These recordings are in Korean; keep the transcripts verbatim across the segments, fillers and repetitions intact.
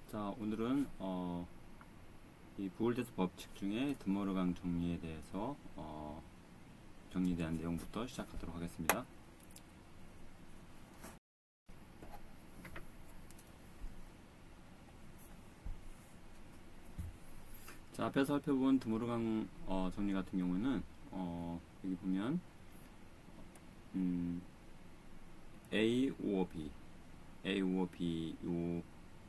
자, 오늘은 어, 이 부월대수 법칙 중에 드모르강 정리에 대해서 어, 정리된 내용부터 시작하도록 하겠습니다. 자, 앞에서 살펴본 드모르강 어, 정리 같은 경우는 어, 여기 보면 음, A, O, B, A, O, B 요,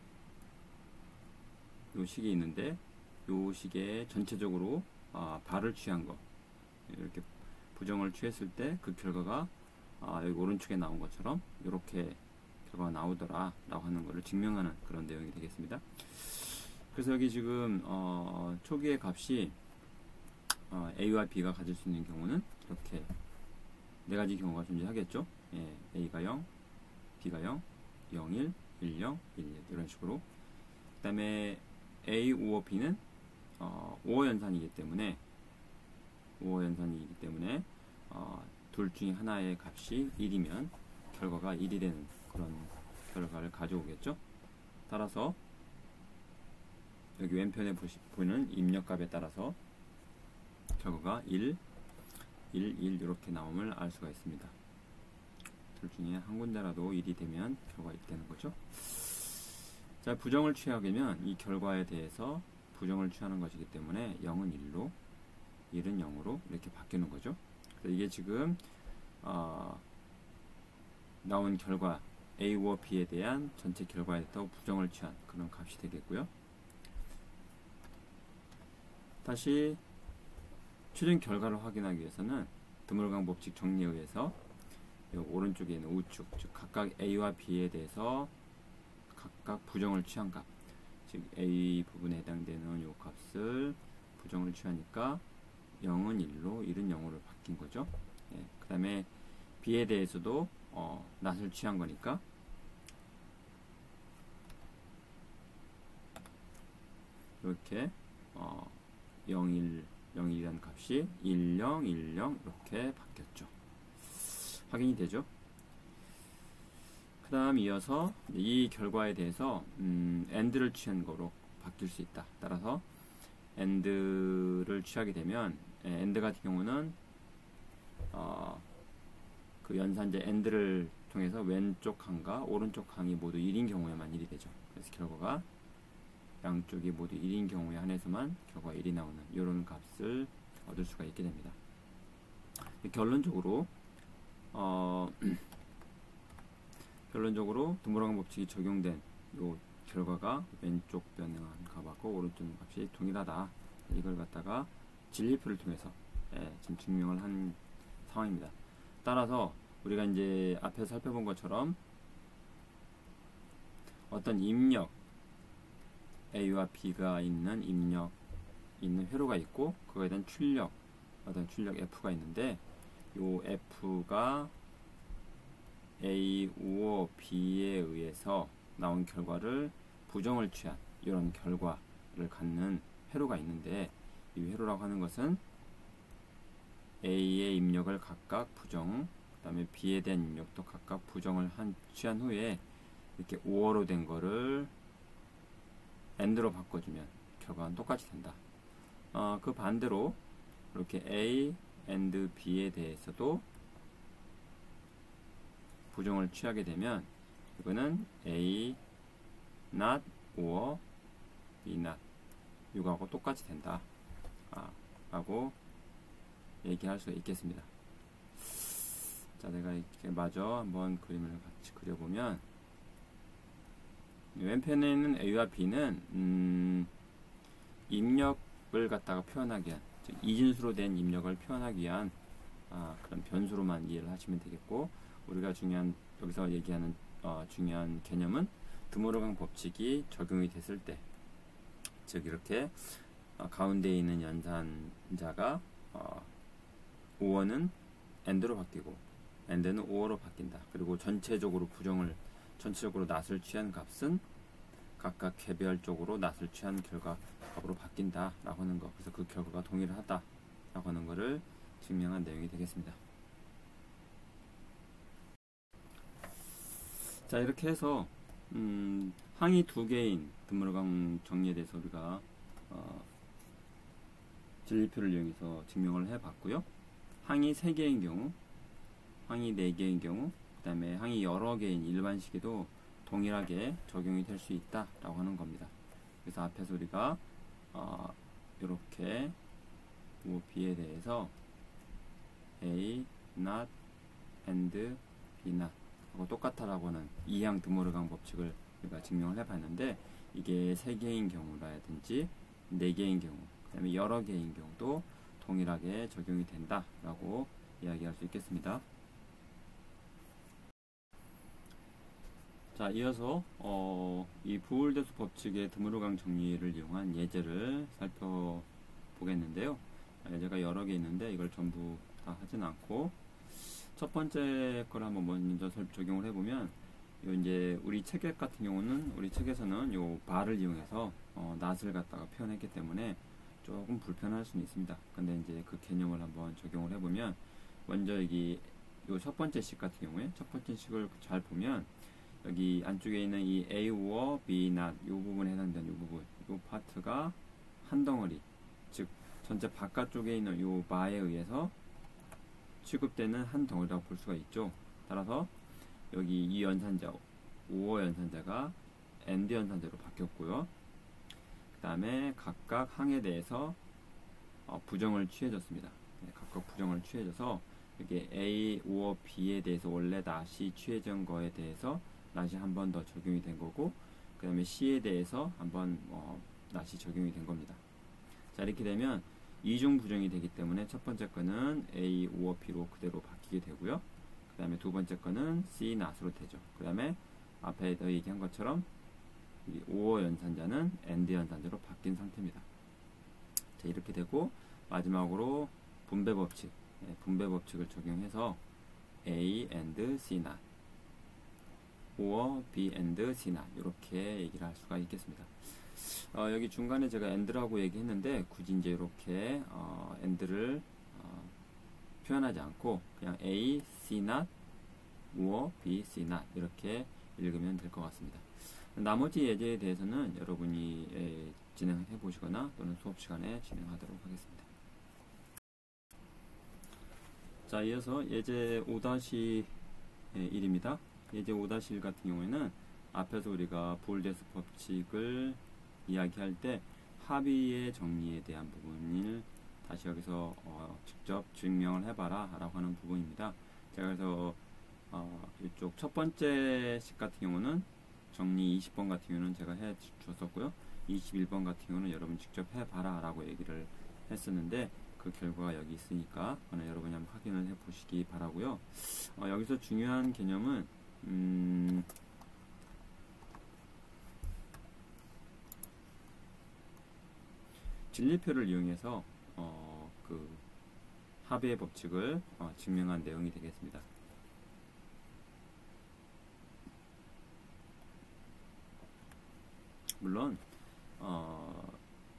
요 식이 있는데 요 식에 전체적으로 아, 발을 취한 거 이렇게 부정을 취했을 때 그 결과가 아, 여기 오른쪽에 나온 것처럼 이렇게 결과가 나오더라 라고 하는 것을 증명하는 그런 내용이 되겠습니다. 그래서 여기 지금 어, 초기의 값이 어, A와 B가 가질 수 있는 경우는 이렇게 네 가지 경우가 존재하겠죠. 예, A가 영, B가 영, 영, 일, 일, 영, 일, 일 이런 식으로. 그 다음에 A, O, B는 어, 오어 연산이기 때문에 오어 연산이기 때문에 어, 둘 중에 하나의 값이 일이면 결과가 일이 되는 그런 결과를 가져오겠죠. 따라서 여기 왼편에 보이는 입력값에 따라서 결과가 일, 일, 일 이렇게 나옴을 알 수가 있습니다. 둘 중에 한 군데라도 일이 되면 결과가 일 되는 거죠. 자, 부정을 취하게 되면 이 결과에 대해서 부정을 취하는 것이기 때문에 영은 일로, 일은 영으로 이렇게 바뀌는 거죠. 그래서 이게 지금 어, 나온 결과 A와 B에 대한 전체 결과에 대해서 부정을 취한 그런 값이 되겠고요. 다시 최종 결과를 확인하기 위해서는 드모르강 법칙 정리에 의해서 오른쪽에 있는 우측, 즉 각각 A와 B에 대해서 각각 부정을 취한 값, 즉 A 부분에 해당되는 요 값을 부정을 취하니까 영은 일로, 일은 영으로 바뀐 거죠. 예, 그 다음에 B에 대해서도 어, 낫을 취한 거니까 이렇게 어, 영, 일, 영, 일이라는 값이 일, 영, 일, 영 이렇게 바뀌었죠. 확인이 되죠. 그 다음 이어서 이 결과에 대해서 음, AND를 취한 거로 바뀔 수 있다. 따라서 AND를 취하게 되면 AND 같은 경우는 어, 그 연산제 AND를 통해서 왼쪽 항과 오른쪽 항이 모두 일인 경우에만 일이 되죠. 그래서 결과가 양쪽이 모두 일인 경우에 한해서만 결과가 일이 나오는 이런 값을 얻을 수가 있게 됩니다. 결론적으로 어, 결론적으로 드모르강 법칙이 적용된 이 결과가 왼쪽 변형한 값하고 오른쪽 값이 동일하다. 이걸 갖다가 진리표를 통해서 예, 지금 증명을 한 상황입니다. 따라서 우리가 이제 앞에서 살펴본 것처럼 어떤 입력 A와 B가 있는 입력 있는 회로가 있고 그거에 대한 출력 어떤 출력 F가 있는데 이 F가 A, O, B에 의해서 나온 결과를 부정을 취한 이런 결과를 갖는 회로가 있는데 이 회로라고 하는 것은 A의 입력을 각각 부정, 그 다음에 B에 대한 입력도 각각 부정을 한, 취한 후에 이렇게 오어로 된 거를 AND로 바꿔주면 결과는 똑같이 된다. 어, 그 반대로 이렇게 A, AND, B에 대해서도 부정을 취하게 되면 이거는 A not or B not 이거하고 똑같이 된다 아, 라고 얘기할 수 있겠습니다. 자, 내가 이렇게 마저 한번 그림을 같이 그려보면 왼편에 있는 A와 B는 음, 입력을 갖다가 표현하기 위한 즉 이진수로 된 입력을 표현하기 위한 아, 그런 변수로만 이해를 하시면 되겠고 우리가 중요한 여기서 얘기하는 어, 중요한 개념은 드모르강 법칙이 적용이 됐을 때 즉 이렇게 어, 가운데에 있는 연산자가 어, 오어는 AND로 바뀌고 AND는 오어로 바뀐다. 그리고 전체적으로 부정을 전체적으로 낫을 취한 값은 각각 개별적으로 낫을 취한 결과 값으로 바뀐다 라고 하는 것. 그래서 그 결과가 동일하다 라고 하는 것을 증명한 내용이 되겠습니다. 자, 이렇게 해서 음, 항이 두 개인 드물어강 정리에 대해서 우리가 어, 진리표를 이용해서 증명을 해봤고요. 항이 세 개인 경우, 항이 네 개인 경우, 그 다음에 항이 여러 개인 일반식에도 동일하게 적용이 될 수 있다라고 하는 겁니다. 그래서 앞에서 우리가 어, 이렇게 오, B에 대해서 A, not, and, B, not 하고 똑같다라고 하는 이항 드모르강 법칙을 우리가 증명을 해봤는데, 이게 세 개인 경우라든지 네 개인 경우, 그 다음에 여러 개인 경우도 동일하게 적용이 된다라고 이야기할 수 있겠습니다. 자, 이어서 어, 이 부울대수 법칙의 드모르강 정리를 이용한 예제를 살펴보겠는데요. 예제가 여러 개 있는데 이걸 전부 다 하진 않고, 첫 번째 걸 한번 먼저 적용을 해보면, 요 이제 우리 책 같은 경우는, 우리 책에서는 요 bar을 이용해서 어, not을 갖다가 표현했기 때문에 조금 불편할 수는 있습니다. 근데 이제 그 개념을 한번 적용을 해보면, 먼저 여기 요 첫 번째 식 같은 경우에 첫 번째 식을 잘 보면, 여기 안쪽에 있는 이 A, or B, not 요 부분에 해당되는 요 부분, 요 파트가 한 덩어리, 즉 전체 바깥쪽에 있는 요 바에 의해서 취급되는 한 덩어리라고 볼 수가 있죠. 따라서 여기 이 연산자, or 연산자가 and 연산자로 바뀌었고요. 그 다음에 각각 항에 대해서 어, 부정을 취해졌습니다. 네, 각각 부정을 취해져서 여기 A, or B에 대해서 원래 not이 취해진 거에 대해서 not이 한 번 더 적용이 된 거고, 그 다음에 C에 대해서 한번 어, not이 적용이 된 겁니다. 자, 이렇게 되면 이중 부정이 되기 때문에 첫 번째 거는 A, or B로 그대로 바뀌게 되고요. 그 다음에 두 번째 거는 C, not으로 되죠. 그 다음에 앞에 더 얘기한 것처럼 이 or 연산자는 and 연산자로 바뀐 상태입니다. 자, 이렇게 되고 마지막으로 분배 법칙, 네, 분배 법칙을 적용해서 A and C not, or B and C not 이렇게 얘기를 할 수가 있겠습니다. 어, 여기 중간에 제가 and라고 얘기했는데 굳이 이제 이렇게 어, and를 어, 표현하지 않고 그냥 A, C not, or B, C not 이렇게 읽으면 될 것 같습니다. 나머지 예제에 대해서는 여러분이 예, 진행해 보시거나 또는 수업 시간에 진행하도록 하겠습니다. 자, 이어서 예제 오 일입니다. 예제 오 일 같은 경우에는 앞에서 우리가 부울대수 법칙을 이야기할 때 합의의 정리에 대한 부분을 다시 여기서 어, 직접 증명을 해봐라 라고 하는 부분입니다. 제가 그래서 어, 이쪽 첫 번째 식 같은 경우는 정리 이십 번 같은 경우는 제가 해 줬었고요. 이십일 번 같은 경우는 여러분 직접 해봐라 라고 얘기를 했었는데, 그 결과가 여기 있으니까 여러분이 한번 확인을 해 보시기 바라고요. 어, 여기서 중요한 개념은 음, 진리표를 이용해서 어, 그 합의의 법칙을 어, 증명한 내용이 되겠습니다. 물론 어,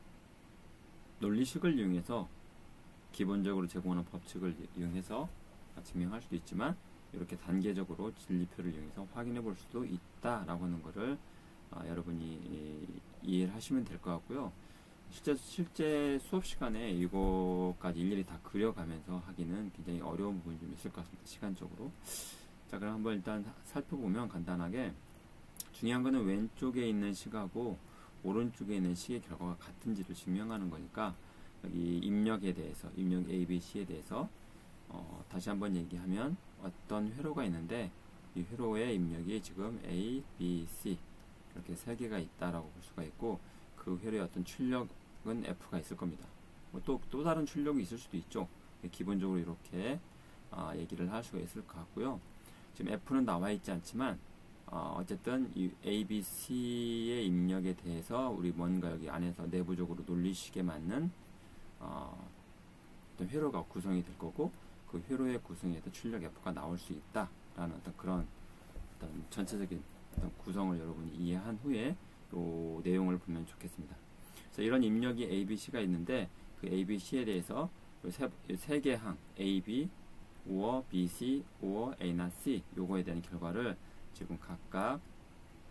논리식을 이용해서 기본적으로 제공하는 법칙을 이용해서 증명할 수도 있지만, 이렇게 단계적으로 진리표를 이용해서 확인해 볼 수도 있다라고 하는 것을 어, 여러분이 이해를 하시면 될 것 같고요. 실제, 실제 수업 시간에 이거까지 일일이 다 그려가면서 하기는 굉장히 어려운 부분이 좀 있을 것 같습니다. 시간적으로. 자, 그럼 한번 일단 살펴보면 간단하게 중요한 거는 왼쪽에 있는 식하고 오른쪽에 있는 식의 결과가 같은지를 증명하는 거니까, 여기 입력에 대해서, 입력 A, B, C에 대해서 어, 다시 한번 얘기하면 어떤 회로가 있는데, 이 회로의 입력이 지금 A, B, C 이렇게 세 개가 있다라고 볼 수가 있고, 그 회로의 어떤 출력은 F가 있을 겁니다. 뭐 또, 또 다른 출력이 있을 수도 있죠. 기본적으로 이렇게 아, 얘기를 할 수가 있을 것 같고요. 지금 F는 나와 있지 않지만 어, 어쨌든 이 A, B, C의 입력에 대해서 우리 뭔가 여기 안에서 내부적으로 논리식에 맞는 어, 어떤 회로가 구성이 될 거고, 그 회로의 구성에서 출력 F가 나올 수 있다라는 어떤 그런 어떤 전체적인 어떤 구성을 여러분이 이해한 후에 요 내용을 보면 좋겠습니다. 그래서 이런 입력이 A, B, C가 있는데, 그 A, B, C에 대해서 세, 세 개 항 A, B, or B, C, or A, not C 요거에 대한 결과를 지금 각각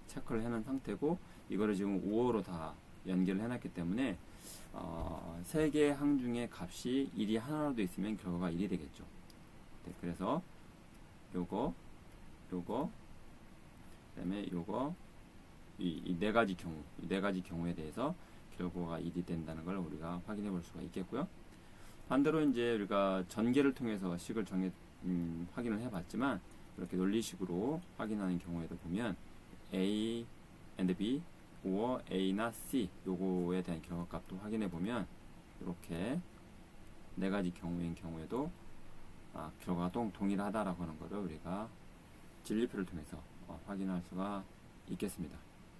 체크를 해놓은 상태고, 이거를 지금 오어로 다 연결을 해놨기 때문에 어, 세 개의 항 중에 값이 일이 하나라도 있으면 결과가 일이 되겠죠. 네, 그래서 요거 요거 그 다음에 요거 이 네 가지 경우 이 네 가지 경우에 대해서 결과가 일이 된다는 걸 우리가 확인해 볼 수가 있겠고요. 반대로 이제 우리가 전개를 통해서 식을 정해 음, 확인을 해 봤지만, 이렇게 논리식으로 확인하는 경우에도 보면 A and B or A나 C 요거에 대한 결과값도 확인해 보면 이렇게 네 가지 경우인 경우에도 아, 결과가 동, 동일하다라고 하는 것을 우리가 진리표를 통해서 어, 확인할 수가 있겠습니다.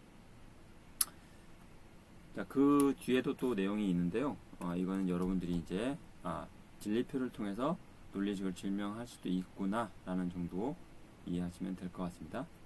자, 그 뒤에도 또 내용이 있는데요. 어, 이거는 여러분들이 이제 아, 진리표를 통해서 논리식을 증명할 수도 있구나 라는 정도 이해하시면 될 것 같습니다.